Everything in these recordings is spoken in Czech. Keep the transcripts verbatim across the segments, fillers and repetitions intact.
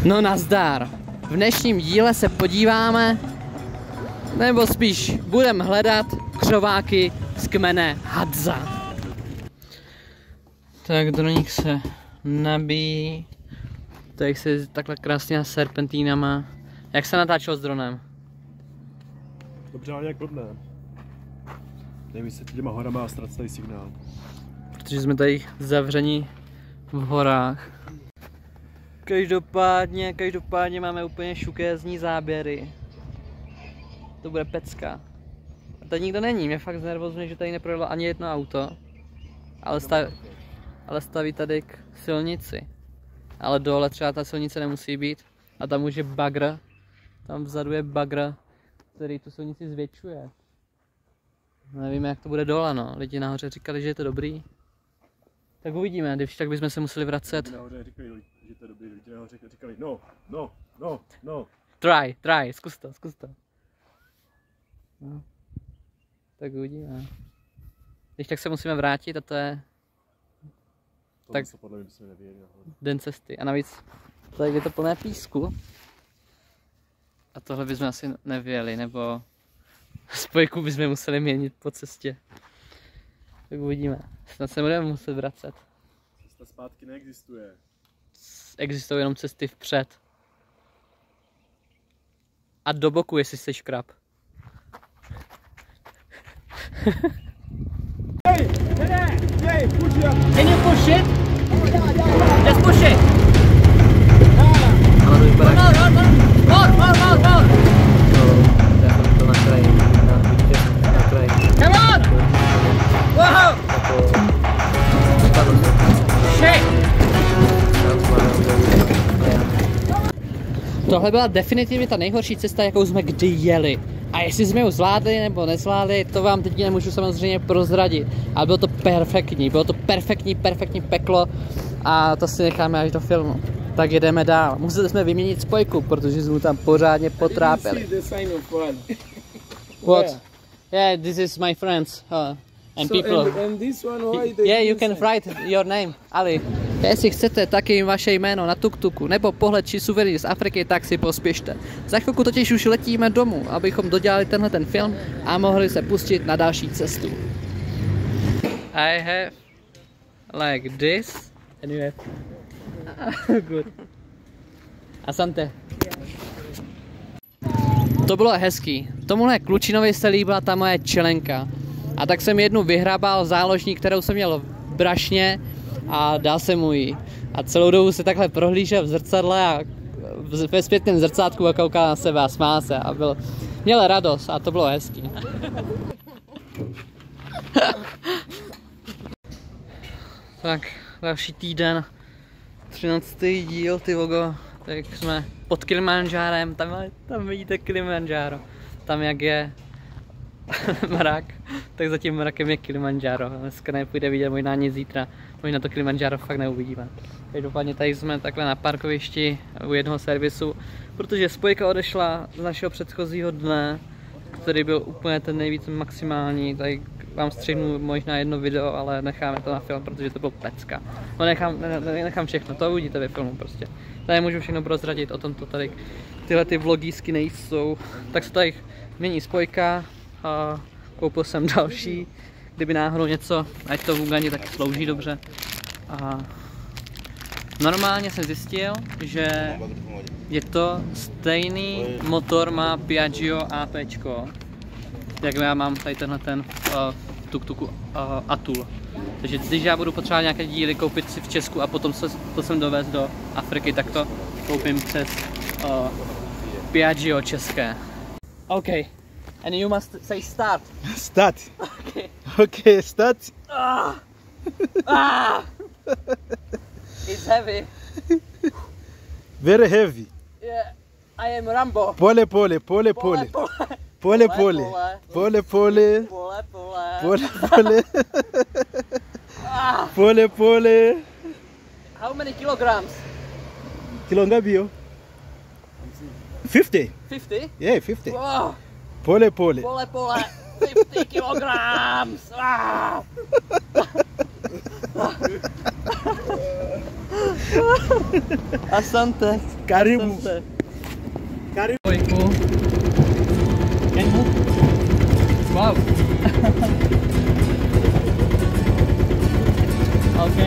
No nazdar. V dnešním díle se podíváme, nebo spíš budeme hledat křováky z kmene Hadza. Tak droník se nabíjí. Tady se takhle krásně serpentínama. Jak se natáčelo s dronem? Dobře, ale jak blbne. Nevím, se těma horama a ztracejí signál. Protože jsme tady zavření v horách. Každopádně, každopádně máme úplně šukézní záběry. To bude pecka. A tady nikdo není, mě fakt znervozňuje, že tady neprojelo ani jedno auto. Ale, stav, ale staví tady k silnici. Ale dole třeba ta silnice nemusí být. A tam už je bagr. Tam vzadu je bagr, který tu silnici zvětšuje. Nevíme, jak to bude dole, no. Lidi nahoře říkali, že je to dobrý. Tak uvidíme, když tak bychom se museli vracet. Nahoře říkali, že to je dobrý, lidi nahoře říkali, no, no, no, no. Try, try, zkus to, zkus to. No. Tak uvidíme. Když tak se musíme vrátit a to je... To tak se podle mě bychom nevěděli nahoru. Den cesty. A navíc tady je to plné písku. A tohle bychom asi nevěděli, nebo spojku bychom museli měnit po cestě. Tak uvidíme. Snad se budeme muset vracet. Cesta zpátky neexistuje. Existují jenom cesty vpřed. A do boku, jestli jsi škrab. Hey, hey, hey, push it up. Can you push it? Just push it. Ale to vypadá... No, no, no, more, more, more, more. To je to na kraji, na výště, na kraji. Come on! Wow! Shake! Tohle byla definitivně ta nejhorší cesta, jakou jsme kdy jeli. A jestli jsme ji zvládli nebo nezvládli, to vám teď nemůžu samozřejmě prozradit. Ale bylo to perfektní, bylo to perfektní, perfektní peklo a to si necháme až do filmu. Tak jedeme dál. Museli jsme vyměnit spojku, protože jsme tam pořádně potrápili. What? Yeah, this is my friends uh, and So, people. and, and this one, why they Yeah, you can write your name, Ali. Jestli chcete taky vaše jméno na tuktuku nebo pohled či suvenýr z Afriky, tak si pospěšte. Za chvilku totiž už letíme domů, abychom dodělali tenhle ten film a mohli se pustit na další cestu. I have like this and you have good. Asante. To bylo hezký. Tomuhle klučinovi se líbila ta moje čelenka. A tak jsem jednu vyhrabal záložní, kterou jsem měl v brašně a dal jsem mu ji. A celou dobu se takhle prohlížel v zrcadle a ve zpětném zrcátku a koukal na sebe a smál se a byl, měl radost a to bylo hezký. Tak, další týden, třináctý díl, ty vogo, tak jsme pod Kilimanjárem, tam, tam vidíte Kilimanjaro, tam jak je mrak, tak za tím mrakem je Kilimanjaro. Dneska nepůjde vidět, možná ani zítra, možná to Kilimanjaro fakt neuvidíme. Každopádně tady jsme takhle na parkovišti u jednoho servisu, protože spojka odešla z našeho předchozího dne, který byl úplně ten nejvíc maximální. Tady vám střihnu možná jedno video, ale necháme to na film, protože to bylo pecka. No nechám, ne, nechám všechno, to uvidíte ve filmu prostě. Tady můžu všechno prozradit, o tom to tady tyhle ty vlogísky nejsou. Tak se tady mění spojka. A koupil jsem další, kdyby náhodou něco, ať to v Ugandě taky slouží dobře. A normálně jsem zjistil, že je to stejný motor, má Piaggio APčko, jak já mám tady tenhle ten uh, tuk-tuku uh, Atul. Takže když já budu potřebovat nějaké díly koupit si v Česku a potom se, to sem dovést do Afriky, tak to koupím přes uh, Piaggio české. OK. And you must say start. Start. Okay. Okay, start. Ah! Ah! It's heavy. Very heavy. Yeah, I am Rambo. Pole, pole, pole, pole. Pole, pole. Pole, pole. Pole, pole. Pole, pole. Ah! Pole, pole. How many kilograms? Kilo ngapi yo? fifty. fifty? Yeah, fifty. Wow. Pole, pole. Pole, pole. fifty kilograms. Ah! Asante. Karibu. Asante. Karibu. Dvojku. Kenmu. Wow. OK.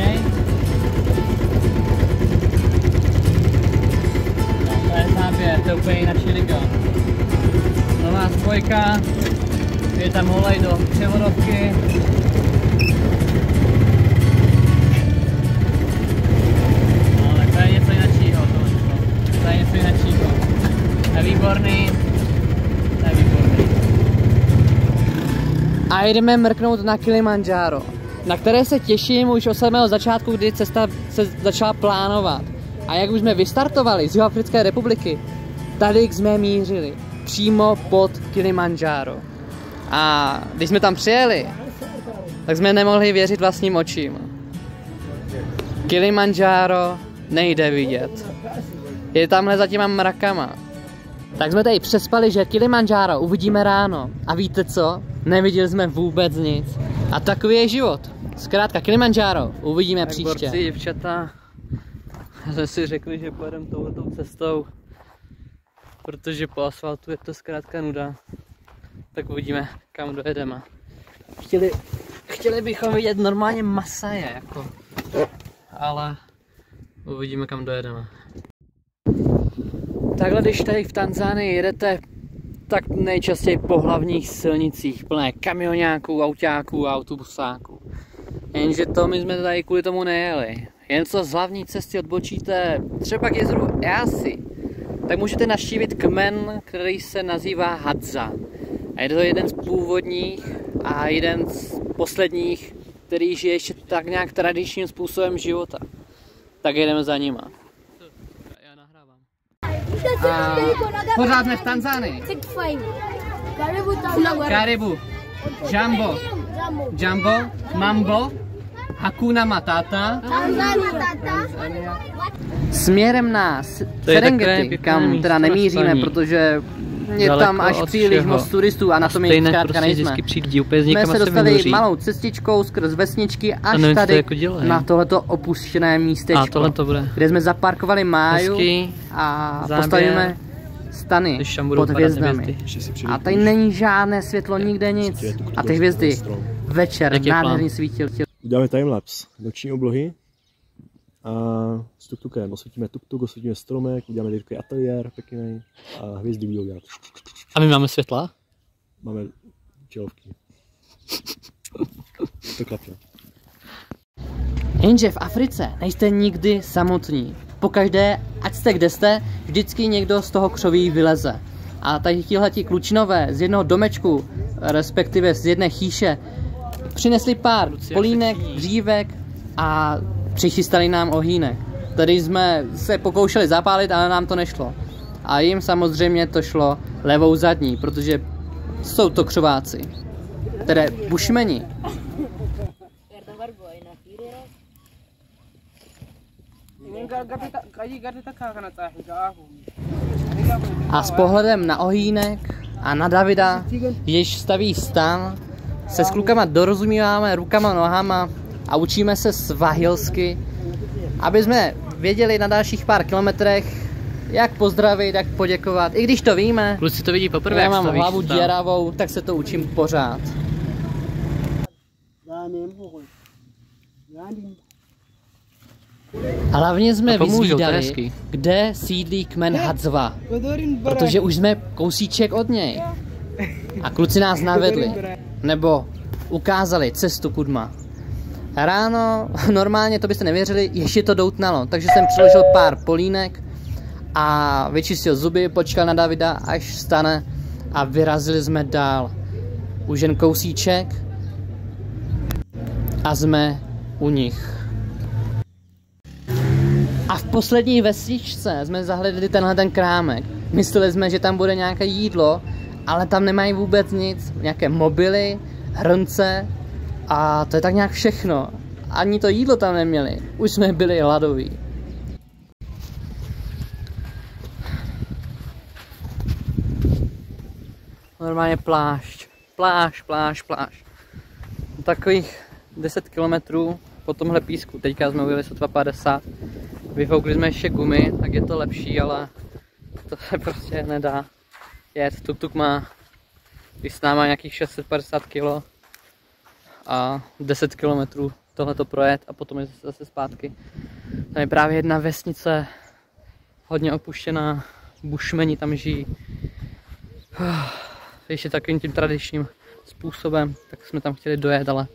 No, to je záběr, to je úplně jináčí liga. Nová spojka, je tam olej do převodovky. No, tak to je něco jináčího, to je něco jináčího. To je výborný, to je výborný. A jdeme mrknout na Kilimandžáro, na které se těším už od samého začátku, kdy cesta se začala plánovat. A jak už jsme vystartovali z Jihoafrické republiky, tady jsme mířili přímo pod Kilimandžáro. A když jsme tam přijeli, tak jsme nemohli věřit vlastním očím. Kilimandžáro nejde vidět. Je tamhle za těma mrakama. Tak jsme tady přespali, že Kilimandžáro uvidíme ráno. A víte co? Neviděli jsme vůbec nic. A takový je život. Zkrátka Kilimandžáro uvidíme tak příště. Borci, děvčata, jsme si řekli, že pojedeme touhletou cestou, protože po asfaltu je to zkrátka nuda. Tak uvidíme, kam dojedeme. Chtěli, chtěli bychom vidět normálně Masaje, jako. Ale uvidíme, kam dojedeme. Takhle, když tady v Tanzánii jedete, tak nejčastěji po hlavních silnicích plné kamionáků, autáků a autobusáků. Jenže to my jsme tady kvůli tomu nejeli. Jen co z hlavní cesty odbočíte třeba k jezeru Easi, tak můžete navštívit kmen, který se nazývá Hadza. A je to jeden z původních a jeden z posledních, který žije ještě tak nějak tradičním způsobem života. Tak jedeme za nima. Já nahrávám. A pořád jsme v Tanzánii. Karibu. Jambo. Jambo. Mambo. Hakuna Matata. Směrem na Serengeti, kam teda nemíříme, protože je tam až příliš moc turistů a na to my zkrátka nejsme. Jsme se dostali malou cestičkou skrz vesničky až tady na tohleto opuštěné místečko, kde jsme zaparkovali Máju a postavíme stany pod hvězdami. A tady není žádné světlo, nikde nic. A ty hvězdy večer nádherně svítí. Uděláme timelapse noční oblohy a s tuktukem osvítíme tuktuk, osvítíme stromek, uděláme takový ateliér pěkný a hvězdy budou dělat. A my máme světla? Máme čelovky. To klapne. Jenže v Africe nejste nikdy samotní. Pokaždé, ať jste kde jste, vždycky někdo z toho křoví vyleze. A tady tihleti klučinové z jednoho domečku, respektive z jedné chýše, přinesli pár polínek, dřívek a přichystali nám ohýnek. Tady jsme se pokoušeli zapálit, ale nám to nešlo. A jim samozřejmě to šlo levou zadní, protože jsou to křováci. Tedy bušmeni. A s pohledem na ohýnek a na Davida, jež staví stan, se s klukama dorozumíváme rukama, nohama a učíme se svahilsky, aby jsme věděli na dalších pár kilometrech, jak pozdravit, jak poděkovat. I když to víme, kluci to vidí poprvé, já mám hlavu děravou, tak se to učím pořád. A hlavně jsme vyzvídali, kde sídlí kmen Hadzva, protože už jsme kousíček od něj. A kluci nás navedli, nebo ukázali cestu kudma. Ráno, normálně to byste nevěřili, ještě to doutnalo, takže jsem přiložil pár polínek a vyčistil zuby, počkal na Davida, až vstane a vyrazili jsme dál. Už jen kousíček a jsme u nich. A v poslední vesničce jsme zahledli tenhle ten krámek. Mysleli jsme, že tam bude nějaké jídlo, ale tam nemají vůbec nic. Nějaké mobily, hrnce a to je tak nějak všechno. Ani to jídlo tam neměli. Už jsme byli hladoví. Normálně plášť. Plášť, plášť, plášť. Takových deset kilometrů po tomhle písku. Teďka jsme ujeli sotva padesát. Vyfoukli jsme ještě gumy, tak je to lepší, ale to se prostě nedá jet. Tuk-tuk má, když s náma nějakých šest set padesát kilo a deset kilometrů tohleto projet a potom je zase zpátky. Tam je právě jedna vesnice, hodně opuštěná, bušmeni tam žijí. Ještě takovým tím tradičním způsobem, tak jsme tam chtěli dojet, ale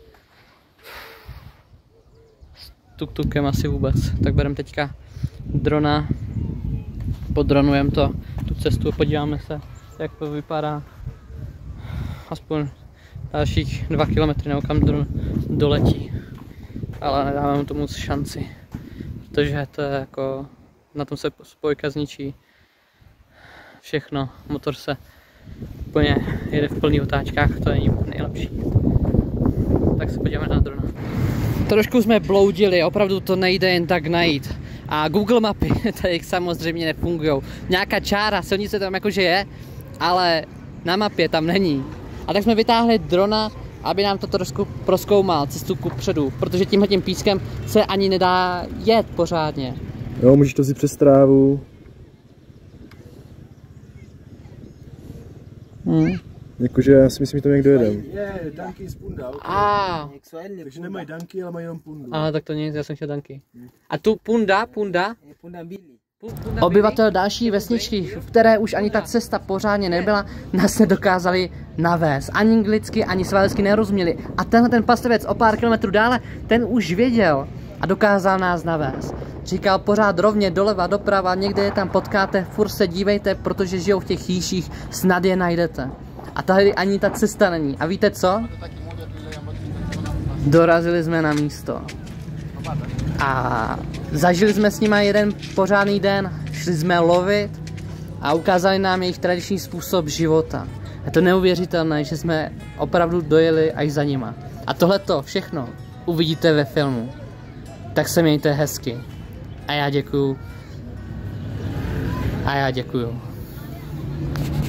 s tuk-tukem asi vůbec. Tak bereme teďka drona, podronujeme to, tu cestu a podíváme se, jak to vypadá. Aspoň dalších dva kilometry nebo kam dron doletí. Ale nedáváme tomu moc šanci, protože to je jako, na tom se spojka zničí všechno, motor se úplně jede v plných otáčkách, to není nejlepší. Tak se podíváme na drona. Trošku jsme bloudili, opravdu to nejde jen tak najít. A Google mapy tady samozřejmě nefungují. Nějaká čára, silnice tam jakože je, ale na mapě tam není. A tak jsme vytáhli drona, aby nám to trošku prozkoumal cestu kupředu, protože tímhle tím pískem se ani nedá jet pořádně. Jo, můžeš to vzít přes trávu. Hmm. Jakože já si myslím, že tam někdo jede. Je, danky z punda. A, Takže nemají danky, ale mají jenom pundu. a tak to nic, já jsem chtěl danky. A tu punda, punda? Punda Billy. Obyvatel další vesničky, v které už ani ta cesta pořádně nebyla, nás nedokázali navést. Ani anglicky, ani svalsky nerozuměli. A tenhle ten pastevec o pár kilometrů dále, ten už věděl a dokázal nás navést. Říkal pořád rovně doleva, doprava, někde je tam potkáte, furt se dívejte, protože žijou v těch chýších, snad je najdete. A tady ani ta cesta není. A víte co? Dorazili jsme na místo. A zažili jsme s nima jeden pořádný den, šli jsme lovit a ukázali nám jejich tradiční způsob života. Je to neuvěřitelné, že jsme opravdu dojeli až za nima. A tohleto všechno uvidíte ve filmu. Tak se mějte hezky. A já děkuju. A já děkuju.